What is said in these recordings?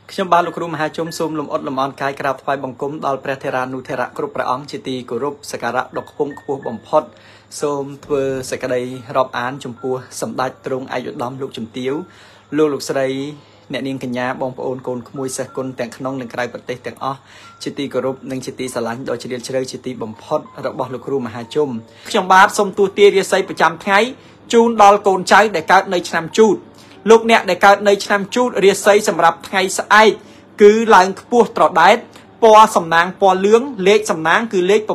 ខ្ញុំបានលោកគ្រូមហាជុំសូមលំអត់លំអរកាយក្រាបថ្វាយបង្គំដល់ព្រះថេរានុថេរៈគ្រប់ព្រះអង្គជាទីគោរពសក្ការៈដ៏ខ្ពង់ខ្ពស់បំផុតសូមធ្វើសេចក្តីរាប់អានចំពោះសម្ដេចទ្រង់ឯកឧត្តមលោកជំទាវលោកស្រីអ្នកនាងកញ្ញាបងប្អូនកូនក្មួយសិស្សគុណទាំងក្នុងនិងក្រៅប្រទេសទាំងអស់ជាទីគោរពនិងជាទីស្រឡាញ់ដ៏ជ្រាលជ្រៅជាទីបំផុតរបស់លោកគ្រូមហាជុំខ្ញុំបាទសូមទូទារាសីប្រចាំថ្ងៃជូនដល់កូនចៅដែលកើតនៅឆ្នាំជូតលោកអ្នកដែលកើតនៅឆ្នាំជូតរាសីសម្រាប់ថ្ងៃស្អែកគឺឡើងខ្ពស់ត្រដែតពណ៌សំណាងពណ៌លឿងលេខសំណាងគឺលេខ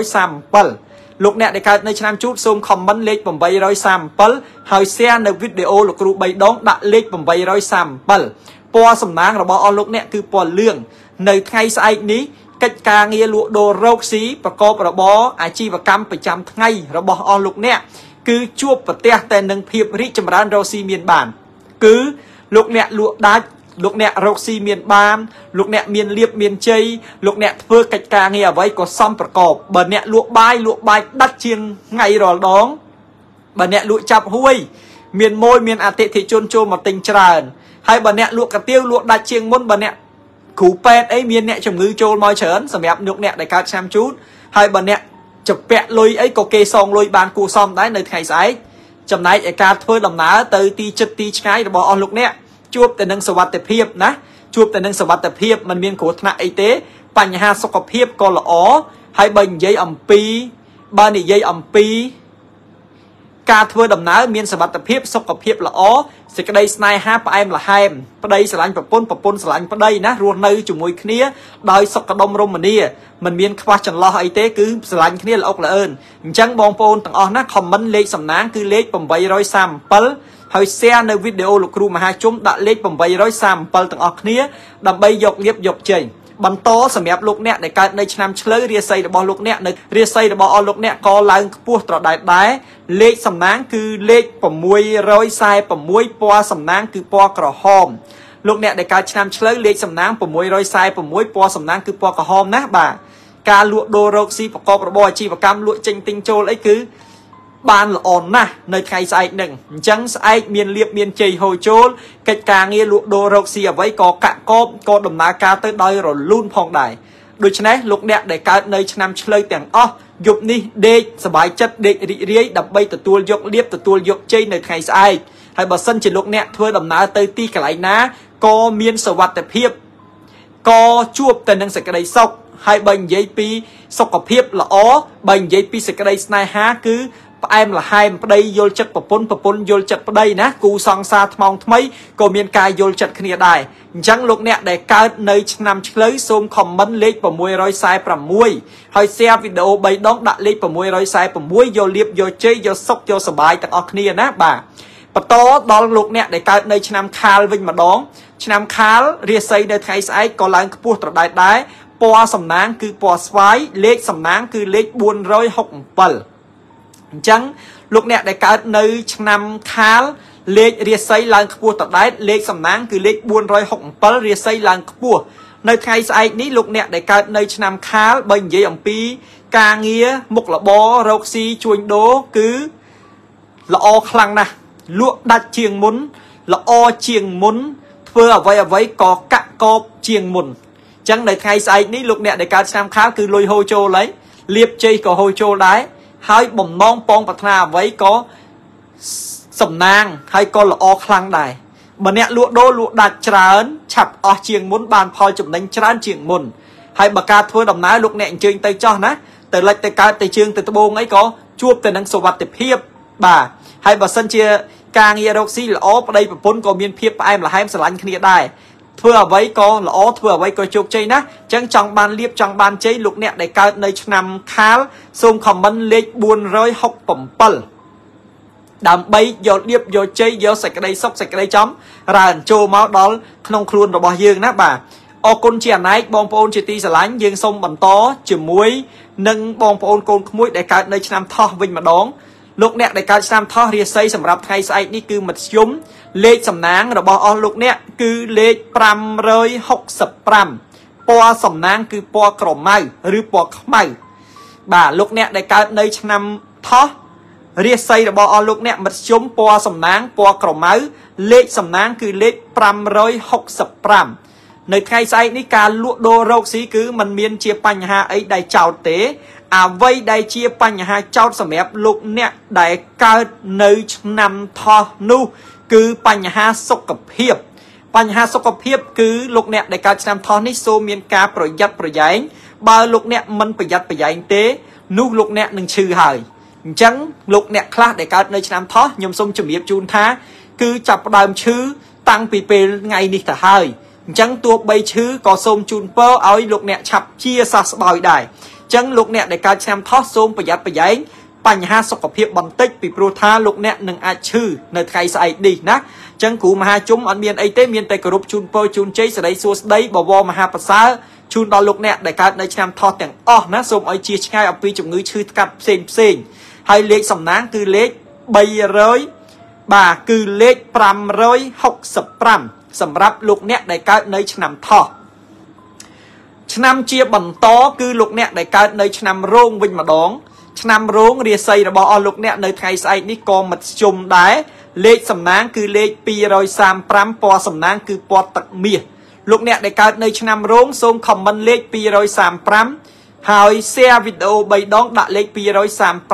837លោកអ្នកដែលកើតនៅឆ្នាំជូតសូមខមមិនលេខ837ហើយ share នៅវីដេអូលោកគ្រូ3ដងដាក់លេខ837ពណ៌សំណាងរបស់អស់លោកអ្នកគឺពណ៌លឿងនៅថ្ងៃស្អែកនេះកិច្ចការងារលក់ដូររកស៊ីប្រកបរបរអាជីវកម្មប្រចាំថ្ងៃរបស់អស់លោកអ្នកគឺជួបប្រទះតែនឹងភាពរីកចម្រើនរកស៊ីមានបានគឺលោកអ្នកលក់ដាច់លោកអ្នករកស៊ីមានបានលោកអ្នកមានលៀបមានជ័យលោកអ្នកធ្វើកិច្ចការងារអ្វីក៏សមប្រកបបើអ្នកលក់បាយដាច់ជាងថ្ងៃរាល់ដងបើអ្នកលក់ចាប់ហួយមានម៉ួយមានអតិថិជនចូលមកទិញច្រើនហើយបើអ្នកលក់កាទៀវលក់ដាច់ជាងមុនបើអ្នកគ្រូពេទ្យអីមានអ្នកជំងឺចូលមកច្រើនសម្រាប់លោកអ្នកដែលកើតឆ្នាំជូតហើយបើអ្នកចពាក់លុយអីក៏គេសងលុយបានគួរសមដែរនៅថ្ងៃស្អែកចំណែកឯការធ្វើដំណើរទៅទីជិតទីឆ្ងាយរបស់អស់លោកអ្នកជួបតែនឹងសុវត្ថិភាពណាជួបតែនឹងសុវត្ថិភាពมันមានគ្រោះថ្នាក់អីទេបញ្ហាសុខភាពក៏ល្អហើយបើនិយាយអំពីការធ្វើដំណើរមានសុវត្ថិភាពសុខភាពល្អសេចក្តីស្នេហាផ្អែមល្ហែមប្តីស្រឡាញ់ប្រពន្ធស្រឡាញ់ប្តីណារស់នៅជាមួយគ្នាដោយសុខដុមរមនាมันមានខ្វះចន្លោះអីទេគឺស្រឡាញ់គ្នាល្អល្អឿនអញ្ចឹងបងប្អូនទាំងអស់ណាខមមិនលេខសំណាងគឺលេខ837ហើយ share នៅវីដេអូលោកគ្រូមហាជុំដាក់លេខ837ទាំងអស់គ្នាដើម្បីយកលៀបយកជ័យបន្តសម្រាប់លោកអ្នកដែលកើតនៅឆ្នាំឆ្លូវរាសីរបស់លោកអ្នកនៅរាសីរបស់អស់លោកអ្នកក៏ឡើងខ្ពស់ត្រដែតដែរលេខសំណាងគឺលេខ646ពណ៌សំណាងគឺពណ៌ក្រហមលោកអ្នកដែលកើតឆ្នាំឆ្លូវលេខសំណាង646ពណ៌សំណាងគឺពណ៌ក្រហមណាបាទការលក់ដូររកស៊ីប្រកបរបរអាជីវកម្មលក់ចេញទិញចូលអីគឺបានល្អណាស់នៅថ្ងៃស្អែកហ្នឹងអញ្ចឹងស្អែកមានលៀបមានជ័យហូរចូលកិច្ចការងារលក់ដូររកស៊ីអ្វីក៏កាក់កបក៏ដំណើរការទៅដោយរលូនផងដែរដូច្នេះលោកអ្នកដែលកើតនៅឆ្នាំឆ្លូវទាំងអស់យប់នេះដេកសប្បាយចិត្តដេករីករាយដើម្បីទទួលយកលៀបទទួលយកជ័យនៅថ្ងៃស្អែកហើយបើសិនជាលោកអ្នកធ្វើដំណើរទៅទីកន្លែងណាក៏មានសុវត្ថិភាពក៏ជួបតែនឹងសេចក្តីសុខហើយបើនិយាយពីសុខភាពល្អបើនិយាយពីសេចក្តីស្នេហាគឺផ្អែមល្ហែមប្តីយល់ចិត្តប្រពន្ធយល់ចិត្តប្តីណាគូសង្សារថ្មងថ្មីក៏មានការយល់ចិត្តគ្នាដែរអញ្ចឹងលោកអ្នកដែលកើតនៅឆ្នាំឆ្លូវសូមខមមិនលេខ646ហើយ share វីដេអូ3ដងដាក់លេខ646យកលៀបយកជ័យយកសុខយកសប្បាយទាំងអស់គ្នាណាបាទបន្តដល់លោកអ្នកដែលកើតនៅឆ្នាំខាលវិញម្ដងឆ្នាំខាលរាសីនៅថ្ងៃស្អែកក៏ឡើងខ្ពស់ត្រដែតដែរពណ៌សំណាងគឺពណ៌ស្វាយលេខសំណាងគឺលេខ467អញ្ចឹងលោកអ្នកដែលកើតនៅឆ្នាំខាលលេខរាសីឡើងខ្ពស់ត្រដែតលេខសំណាងគឺលេខ467រាសីឡើងខ្ពស់នៅថ្ងៃស្អែកនេះលោកអ្នកដែលកើតនៅឆ្នាំខាលបើនិយាយអំពីការងារមុខរបររកស៊ីជួញដូរគឺល្អខ្លាំងណាស់លក់ដាច់ជាងមុនល្អជាងមុនធ្វើអ្វីក៏កាក់កបជាងមុនអញ្ចឹងនៅថ្ងៃស្អែកនេះលោកអ្នកដែលកើតឆ្នាំខាលគឺលុយហូរចូលហើយលៀបជ័យក៏ហូរចូលដែរហើយបំណងពងប្រាថ្នាអ្វីក៏សំណាងហើយក៏ល្អខ្លាំងដែរបើអ្នកលក់ដូរលក់ដាច់ច្រើនឆាប់អស់ជាងមុនបានផលចំណេញច្រើនជាងមុនហើយបើការធ្វើដំណើរលោកអ្នកអញ្ជើញទៅចោះណាទៅលិចទៅកើតទៅជើងទៅត្បូងអីក៏ជួបតែនឹងសុវត្ថិភាពបាទហើយបើសិនជាការងាររកស៊ីល្អប្តីប្រពន្ធក៏មានភាពផ្អែមល្ហែមស្រឡាញ់គ្នាដែរធ្វើអ្វីក៏ល្អធ្វើអ្វីក៏ជោគជ័យណាអញ្ចឹងចង់បានលៀបចង់បានជ័យលោកអ្នកដែលកើតនៅឆ្នាំខាលសូមខមមិនលេខ467ដើម្បីយកលៀបយកជ័យយកសេចក្តីសុខសេចក្តីចំរើនចូលមកដល់ក្នុងខ្លួនរបស់យើងណាបាទអរគុណជាអនេកបងប្អូនជាទីស្រឡាញ់យើងសូមបន្តជាមួយនឹងបងប្អូនកូនក្មួយដែលកើតនៅឆ្នាំថោះវិញម្ដងលោកអ្នកដែលកើតឆ្នាំថោះរាសីសម្រាប់ថ្ងៃស្អែកនេះគឺមធ្យមលេខសំណាងរបស់អស់លោកអ្នកគឺលេខ565ពណ៌សំណាងគឺពណ៌ក្រមៅឬពណ៌ខ្មៅបាទលោកអ្នកដែលកើតនៅឆ្នាំថោះរាសីរបស់អស់លោកអ្នកមធ្យមពណ៌សំណាងពណ៌ក្រមៅលេខសំណាងគឺលេខ565 nơi ngày say ní ca lụa đô rốc xí cứ mình miên chia bánh hà ấy đại chào tế vây đại chia bánh hà chào sầm ép lục nè đại cao nơi nằm thò nu cứ bánh hà sốc cập hiệp bánh hà sốc cập hiệp cứ lục nè đại cao nằm thò ní xô miên caประหยัดประหยัดbà lục nè mìnhประหยัดประหยัดtế nu lục nè nâng chư hời chẳng lục nè khá đại cao nơi nằm thò nhôm sông chùm hiệp chun thá cứ chập đàm chư tăng pì pì ngày ní thả hơi chẳng tua bay chứ có xôm chun pơ ơi lục nè chập chia xa bòi đài chẳng lục nè để cao xem thoát xômประหยัดประหยัดbánh hà sọc cọp hiệp bằng tích bị pro tha lục nè nâng ai chư nơi khai sai đi ná chẳng cụ mà chúng ăn miền ấy tế miền tây group chun pơ chun chế sẽ đấy xua đấy bỏ vô mà hà bát xá chun đo lục nè để cao nơi xem thoát tiếng ná xôm ơi chia ngay ở pi chủng ngữ chư cặp xên hay lệ sầm náng từ lệ bay rơi bà cứ lệ pram rơi học sập pramสำหรับลูกเนี่ยได้เกิดในชนำท่อชนำเชียบันโตคือลูกเนี่ยได้เกิดในชนำโรงวิ่งมาดองชนำโรงเรียใส่ระบอลูกเนี่ยในไทยใส่นิกรมัดจุ่มได้เลขสำนักคือเลขปีรอย3ปอสำนักคือปอตักเมียลูกเนี่ยได้เกิดในชนำโรงทรงคอมมันเลขปีรอย3หายเสียวิดีโอใบดองดักเลขปีรอย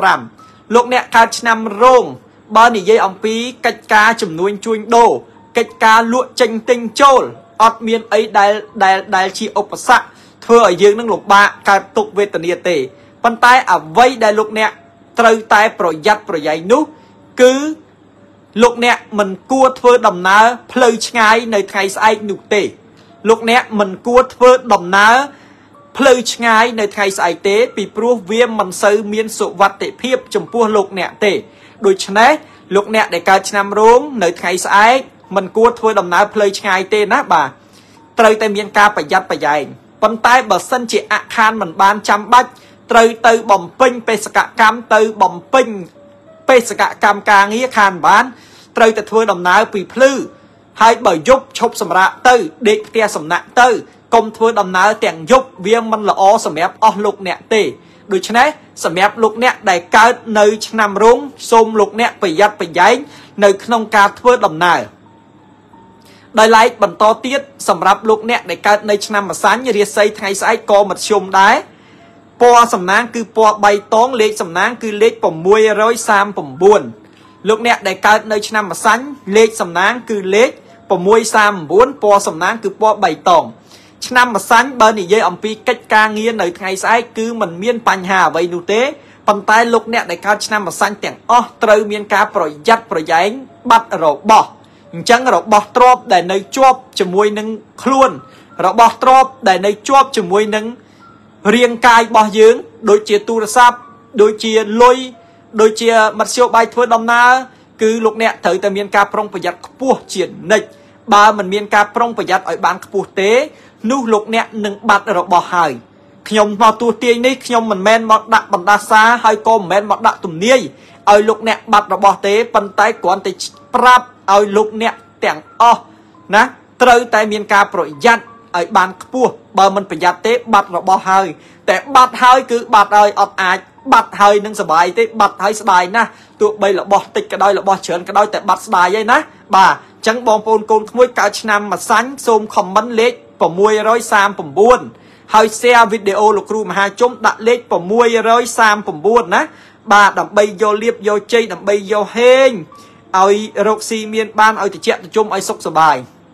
3ลูกเนี่ยการชนำโรงบ้านนี่ยัยอัมพีกัจกาจำนวนจุนโดកិច្ចការលក់ចេញទិញចូលអត់មានអីដែលជាឧបសគ្គធ្វើឲ្យយើងនឹងលំបាកកើតទុក្ខវេទនាទេប៉ុន្តែអ្វីដែលលោកអ្នកត្រូវតែប្រយ័ត្នប្រយែងនោះគឺលោកអ្នកមិនគួរធ្វើដំណើរផ្លូវឆ្ងាយនៅថ្ងៃស្អែកនោះទេលោកអ្នកមិនគួរធ្វើដំណើរផ្លូវឆ្ងាយនៅថ្ងៃស្អែកទេពីព្រោះវាមិនសូវមានសុវត្ថិភាពចំពោះលោកអ្នកទេដូច្នេះលោកអ្នកដែលកើតឆ្នាំរោងនៅថ្ងៃស្អែកมันគួរធ្វើដំណើរផ្លូវឆ្ងាយទេណាបាទត្រូវតែមានការប្រយ័ត្នប្រយែងប៉ុន្តែបើសិនជាអាខានមិនបានចាំបាច់ត្រូវទៅបំពេញបេសកកម្មទៅបំពេញបេសកកម្មការងារខានបានត្រូវតែធ្វើដំណើរពីភ្លឺហើយបើយប់ឈប់សម្រាកទៅដេកផ្ទះសំណាក់ទៅកុំធ្វើដំណើរទាំងយប់វាមិនល្អសម្រាប់អស់លោកអ្នកទេដូច្នេះសម្រាប់លោកអ្នកដែលកើតនៅឆ្នាំរោងសូមលោកអ្នកប្រយ័ត្នប្រយែងនៅក្នុងការធ្វើដំណើរដោយឡែកបន្តទៀតសម្រាប់លោកអ្នកដែលកើតនៅឆ្នាំម្សាញ់រាសីថ្ងៃស្អែកក៏មធ្យមដែរពណ៌សំណាងគឺពណ៌បៃតងលេខសំណាងគឺលេខ639លោកអ្នកដែលកើតនៅឆ្នាំម្សាញ់លេខសំណាងគឺលេខ639ពណ៌សំណាងគឺពណ៌បៃតងឆ្នាំម្សាញ់បើនិយាយអំពីកិច្ចការងារនៅថ្ងៃស្អែកគឺមិនមានបញ្ហាអ្វីនោះទេប៉ុន្តែលោកអ្នកដែលកើតឆ្នាំម្សាញ់ទាំងអស់ត្រូវមានការប្រយ័ត្នប្រយែងបាត់របស់អញ្ចឹងរបស់ទ្រព្យដែលនៅជាប់ជាមួយនឹងខ្លួនរបស់ទ្រព្យដែលនៅជាប់ជាមួយនឹងរាងកាយរបស់យើងដូចជាទូរស័ព្ទដូចជាលុយដូចជាមធ្យោបាយធ្វើដំណើរគឺលោកអ្នកត្រូវតែមានការប្រុងប្រយ័ត្នខ្ពស់ជានិច្ចបើមិនមានការប្រុងប្រយ័ត្នឲ្យបានខ្ពស់ទេនោះលោកអ្នកនឹងបាត់របស់ហើយខ្ញុំមកទូទាញនេះខ្ញុំមិនមែនមកដាក់បណ្ដាសាហើយក៏មិនមែនមកដាក់ទំនាយឲ្យលោកអ្នកបាត់របស់ទេប៉ុន្តែគ្រាន់តែប្រាប់ឲ្យលោកអ្នកទាំងអស់ណាត្រូវតែមានការប្រយ័ត្នឲ្យបានខ្ពស់បើមិនប្រយ័ត្នទេបាត់របស់ហើយតែបាត់ហើយគឺបាត់ហើយអត់អាចបាត់ហើយនឹងសុបាយទេបាត់ហើយស្ដាយណាស់ទោះបីរបស់តិចក៏ដោយរបស់ច្រើនក៏ដោយតែបាត់ស្ដាយហើយណាបាទអញ្ចឹងបងប្អូនកូនក្មួយកើតឆ្នាំម្សាញ់សូមខមមិនលេខ639ហើយ share វីដេអូលោកគ្រូមហាជុំដាក់លេខ639ណាបាទដើម្បីយកលៀបយកជ័យដើម្បីយកហេងឲ្យរកស៊ីមានបានឲ្យតិចតិជុំឲ្យសុខសប្បាយ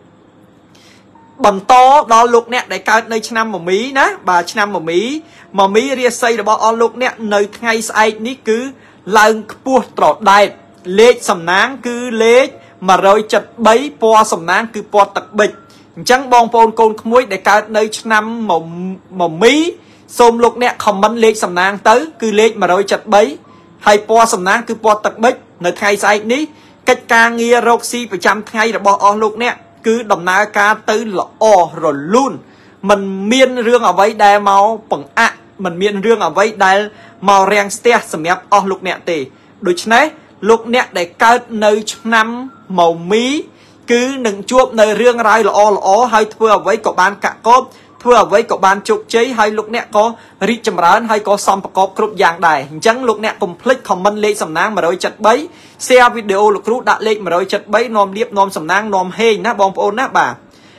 បន្តដល់លោកអ្នកដែលកើតនៅឆ្នាំមមីណាបាទឆ្នាំមមីរាសីរបស់អស់លោកអ្នកនៅថ្ងៃស្អែកនេះគឺឡើងខ្ពស់ត្រដែតលេខសំណាងគឺលេខ173ពណ៌សំណាងគឺពណ៌ទឹកប៊ិចអញ្ចឹងបងប្អូនកូនក្មួយដែលកើតនៅឆ្នាំមមីសូមលោកអ្នកខមមិនលេខសំណាងទៅគឺលេខ173ហើយពណ៌សំណាងគឺពណ៌ទឹកប៊ិចនៅថ្ងៃស្អែកនេះកិច្ចការងាររកស៊ីប្រចាំថ្ងៃរបស់អស់លោកអ្នកគឺដំណើរការទៅល្អរលូនមិនមានរឿងអ្វីដែលមកបង្អាក់មិនមានរឿងអ្វីដែលមករាំងស្ទះសម្រាប់អស់លោកអ្នកទេដូច្នេះលោកអ្នកដែលកើតនៅឆ្នាំមមីគឺនឹងជួបនៅរឿងរ៉ាវល្អហើយធ្វើអ្វីក៏បានកាក់កបធ្វើអ្វីក៏បានជោគជ័យហើយលោកអ្នកក៏រីកចម្រើនហើយក៏សំប្រកបគ្រប់យ៉ាងដែរអញ្ចឹងលោកអ្នកកុំភ្លេច comment លេខសំណាង173 share វីដេអូលោកគ្រូដាក់លេខ173នាំលៀបនាំសំណាងនាំហេងណាបងប្អូនណាបាទ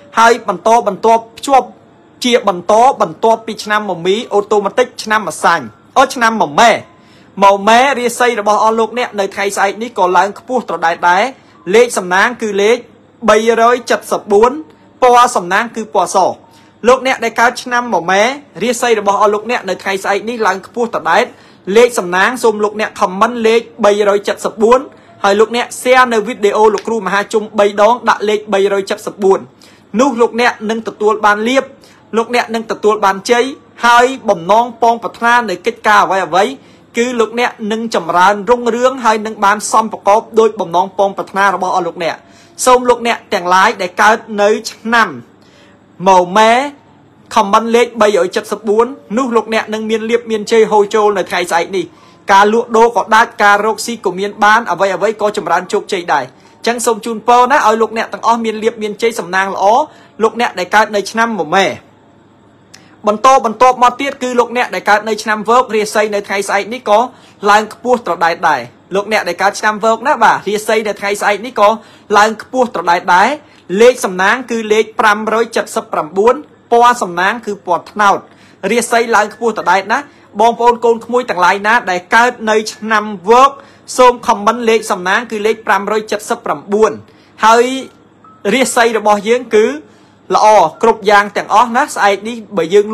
hai bản to chụp chia bản to pi năm màu mí automatic năm mà xanh ở năm màu mé ria xây là bao lục nè nơi thay sai ní còn lại phu trò đại đái lệ sầm nang cứ lệ bây rồi chặt sập bốn po sầm nang cứ po sò lúc nè đại cao năm màu mé ria xây là bao lục nè nơi thay sai ní lại phu trò đại lệ sầm nang zoom lục nè comment lệ bây rồi chặt sập bốn hai lúc nè share nơi video lục ru mà hai chung bay đón đã lệ bây rồi chặt sập bốn nút lúc nè nâng tập tuột bàn liệp lúc nè nâng tập tuột bàn cháy hai bầm non pong bật na để kết ca vậy cứ lúc nè nâng chầm ràn rung rướng hay nâng bán xong và có đôi bầm non pong bật na rồi bỏ lúc nè xong lúc nè tiền lái để cao nơi năm màu mé không bắn lết bây giờ chặt sập bốn nút lúc nè nâng miên liệp miên chơi hồi trâu là thay dạy đi cả lụa đô có đát cả roxy của miên bán ở vậy có chầm ràn chụp chơi đài chẳng xong chun po ná ở lúc nè tầng miên liệp miên chơi sầm nang là lúc nè để cao nơi năm màu mé bần to mà tiết cứ lúc nè đại cao nơi năm vớt ria xây nơi thay sai ní có lang cua trò đại lúc nè đại cao năm vớt ná bà ria xây nơi thay sai ní có lang cua trò đại lệ sầm nang cứ lệ pram rồi chặt sập pram bốn po sầm nang cứ po tháo ria xây lang cua trò đại ná bong pôn côn khmui tầng lại ná đại cao nơi năm vớt xôm không bắn lệ sầm nang cứ lệ pram rồi chặt sập pram bốn hơi ria xây rồi bỏ giếng cứ là cục giang tàng nát sai đi bởi dương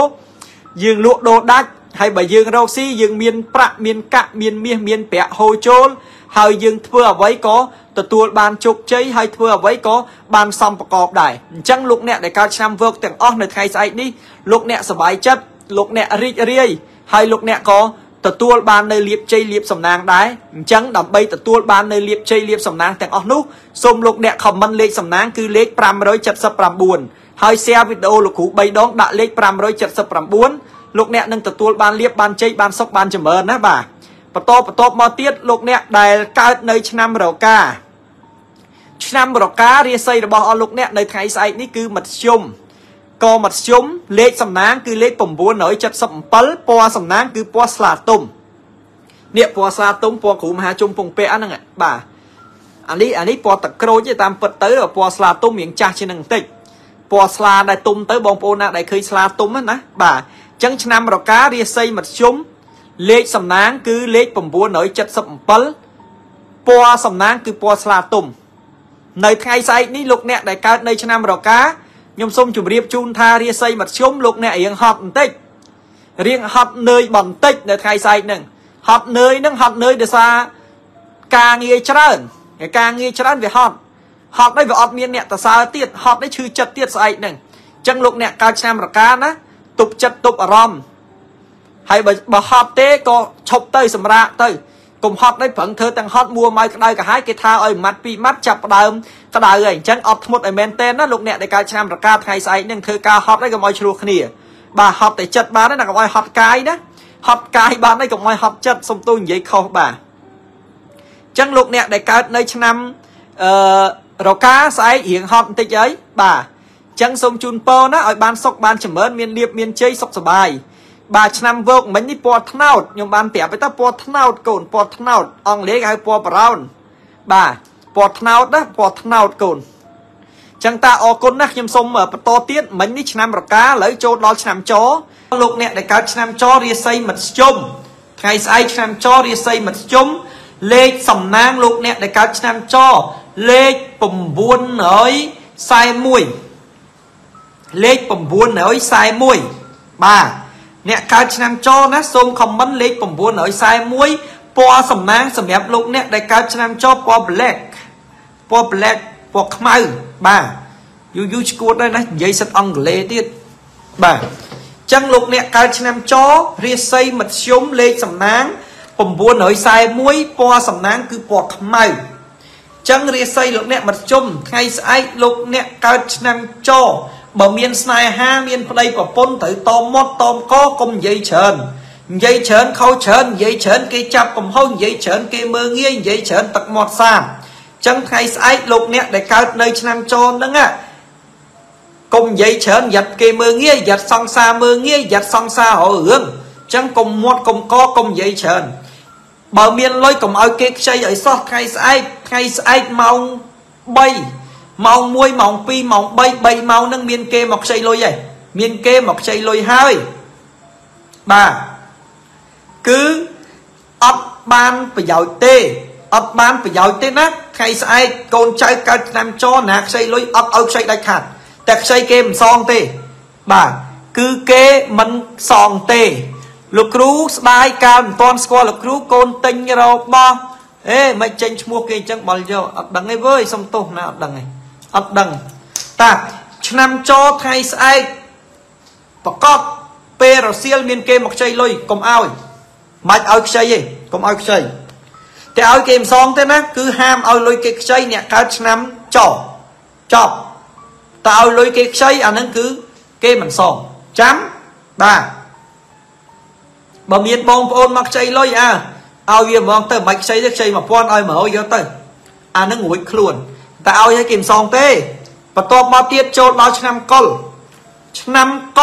lụa đô đắt hay bởi dương rau xi dương miên prạ miên cạ miên bẹ hồi trôn hay dương thưa ở vậy có từ tua bàn chụp cháy hay thưa ở vậy có bàn xong và cọp đài chẳng lúc nè để cao trăm vợt tàng này thay sai đi lúc nè sờ bài chất lúc nè ri hay lúc nè có từ tua bàn nơi liệp chay liệp sầm nang đái chẳng đầm bay từ tua bàn nơi liệp chay liệp sầm nang tàng nút xôm lúc nè không bắn lệ sầm nang cứ lệ pram rồi chặt sập pram buồn hai xe video lục cũ bay đón đã lệ pram rồi chặt sập pram buồn lúc nè nâng từ tua bàn liệp bàn chay bàn sóc bàn chầm ơn á bà bắt to mà tiết lúc nè đài cao nơi năm rau cá ria xây bỏ lúc nè nơi thay sai ní cứ mật xung co mật xung lệ sầm nang cứ lệ bầm buồn nổi chặt sập pal po sầm nang cứ po sla tôm nè po sla tôm po cũ mà chung pong pe anh ạ bà anh ấy po tật crôi chứ tam phật tới rồi po sla tôm miệng cha trên nâng tịch po sla đại tôm tới bong po na đại khơi sla tôm á nè bà chẳng năm rau cá ria xây mật xung lệ sầm nang cứ lệ bầm buồn nổi chặt sập pal po sầm nang cứ po sla tôm nơi thay sai ní lúc nè đại cao nơi năm rau cá nhôm sông chùm riệp chun tha ria xây mặt xóm lúc nè riêng hot tích riêng hot nơi bằng tích để thay sai nè hot nơi để xa ca nghe trơn về hot đây về hot miên nè ta xa tiết hot đấy chư chật tiết sai nè chân lúc nè cao năm rau cá ná tục chật tục rom hay bà hot tế có chụp tới sầm ra tới cùng hot đấy phận thơ tăng hot mua mai đây cả hai cái thao ơi mắt pi mắt chập đờm cái đời ấy chẳng ọt một ấy men tên đó lúc nè để cao trăm ra ca thay sai nhưng thơ ca hot đấy có mọi chuột nè bà hot để chật bà đấy là có mọi hot cái đó hot cái bà đấy có mọi hot chật xong tôi vậy không bà chẳng lúc nè để cao nơi năm rau cá sai hiện hot tích ấy bà chẳng xong chun po nó ở ban sọc ban chấm ơn miền liệp miền chơi sọc sờ bài bà năm vợt mấy ní po tháo nhưng ban tẻ với ta po tháo cồn po tháo ông lấy cái po brown bà po tháo cồn chẳng ta ở cồn nát nhâm sông ở to tiết mấy ní năm rau cá lấy cho đó năm chó lúc nè để cá năm chó ria xây mật chôm ngày sai năm chó ria xây mật chôm lê sầm nang lúc nè để cá năm chó lê bầm buôn ấy sai mùi lê bầm buôn ấy sai mùi bà nè cao năm cho nó xôm không bắn lấy bầm buồn ở sai muối po sầm nang sầm đẹp lúc nè đại cao năm cho po black po khmau bà you school đây này dây sắt ông lê tiết bà chân lúc nè cao năm cho ria xây mật xóm lê sầm nang bầm buồn ở sai muối po sầm nang cứ po khmau chân ria xây lúc nè mật chôm ngay sai lúc nè cao năm cho bà miền snai ha miền đây có pôn tới tôm mót tôm có công dây chơn khâu chơn dây chơn cây chập cùng hông dây chơn cây mơ nghiêng dây chơn tật mọt xa chẳng hay sai lục nè để cao nơi năm cho nữa á cùng dây chơn giật cây mơ nghiêng giật song xa mơ nghiêng giật song xa họ hưởng chẳng cùng mót cùng có công dây chơn bà miền lôi cùng ao cây xây ở sót hay sai mau bay mong muối mong pi mong bay mau nâng miên kê mọc xây lôi vậy miên kê mọc xây lôi hơi bà cứ ấp ban phải giỏi tê ấp ban phải giỏi tê nát hay sai con trai cao làm cho nạc xây lôi ấp ốc xây đại khát tạc xây kê song tê bà cứ kê mình song tê lục rú bài cao toàn score lục rú con tinh rồi bo ê mày tranh mua kê chẳng bao giờ ấp đằng ấy với xong tô nào ấp đằng này ấp đằng ta nằm cho thay sai và có pê rồi siêu miên kê một chơi lôi cùng ao mạch ao chơi gì cùng ao chơi thì ao kèm xong thế đó cứ ham ao lôi kê chơi nè cao nằm cho tao lôi kê chơi anh ấy cứ kê mình xong chấm ba bà miên bông ôn mặc chơi lôi à ao việc mong tới mạch chơi mà con ơi mở ôi vô tới anh nó ngồi luôn tao ao kèm xong thế và to bao tiết cho bao năm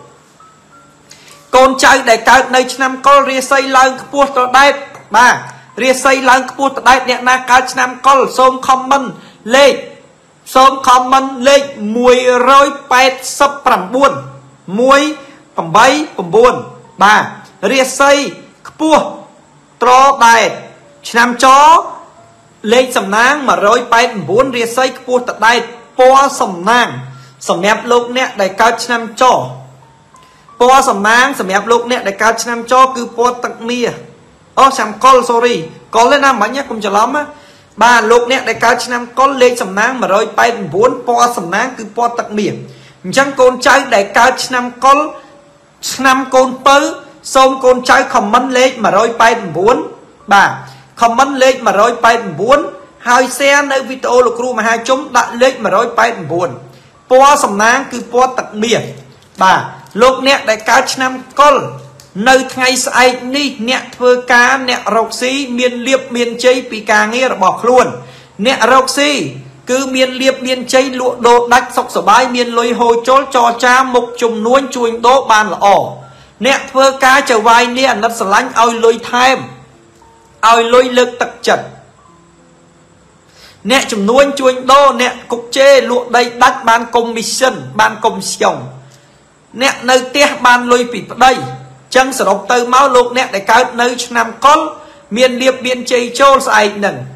con trai đại cao này năm con ria xâyឡើងខ្ពស់ទៅដែរបាទria xâyឡើងខ្ពស់ទៅដែរអ្នកណាកើតឆ្នាំកុលសូម comment លេខសូម comment លេខ189 បាទria xây ខ្ពស់ត្រដែរឆ្នាំចលេខសំណាង189ria xây ខ្ពស់ទៅដែរពណ៌សំណាងសម្រាប់លោកអ្នកដែលកើតឆ្នាំចពណ៌សំណាងសម្រាប់លោកអ្នកដែលកើតឆ្នាំចគឺពណ៌ទឹកមាអូឆ្នាំកុល sorry កុលទេណាមិនញ៉ាំកុំច្រឡំណាបាទលោកអ្នកដែលកើតឆ្នាំកុលលេខសំណាង189ពណ៌សំណាងគឺពណ៌ទឹកមាអញ្ចឹងកូនចៅដែលកើតឆ្នាំកុលឆ្នាំកូនពៅសូមកូនចៅ comment លេខ189បាទ comment លេខ189ហើយ share នៅវីដេអូលោកគ្រូមហាជុំដាក់លេខ189ពណ៌សំណាងគឺពណ៌ទឹកមាសបាទលោកអ្នកដែលកើតឆ្នាំកុលនៅថ្ងៃស្អែកនេះអ្នកធ្វើការអ្នករកស៊ីមានលៀបមានជ័យពីការងាររបស់ខ្លួនអ្នករកស៊ីគឺមានលៀបមានជ័យលក់ដូរដាច់សុខសប្បាយមានលុយហូរចូលចរចាមុខជំនួញជួញដូរបានល្អអ្នកធ្វើការចៅវាយនេះអាណិតស្រឡាញ់ឲ្យលុយថែមឲ្យលុយលើកទឹកចិត្តអ្នកជំនួញជួញដូរអ្នកគុកជេលក់ដីដាច់បានកុំមីសិនបានកុំស្យងអ្នកនៅផ្ទះបានលុយពីប្តីចឹងសរុបទៅមកលោកអ្នកដែលកើតនៅឆ្នាំកុលមានលៀបមានជ័យចូលស្អែកនឹង